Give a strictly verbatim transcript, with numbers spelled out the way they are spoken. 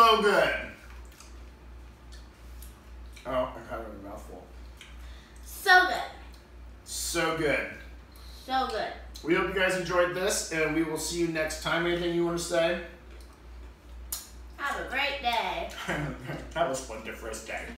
so good. Oh, I kind of have a mouthful. So good. So good. So good. We hope you guys enjoyed this, and we will see you next time. Anything you want to say? Have a great day. That was one different day.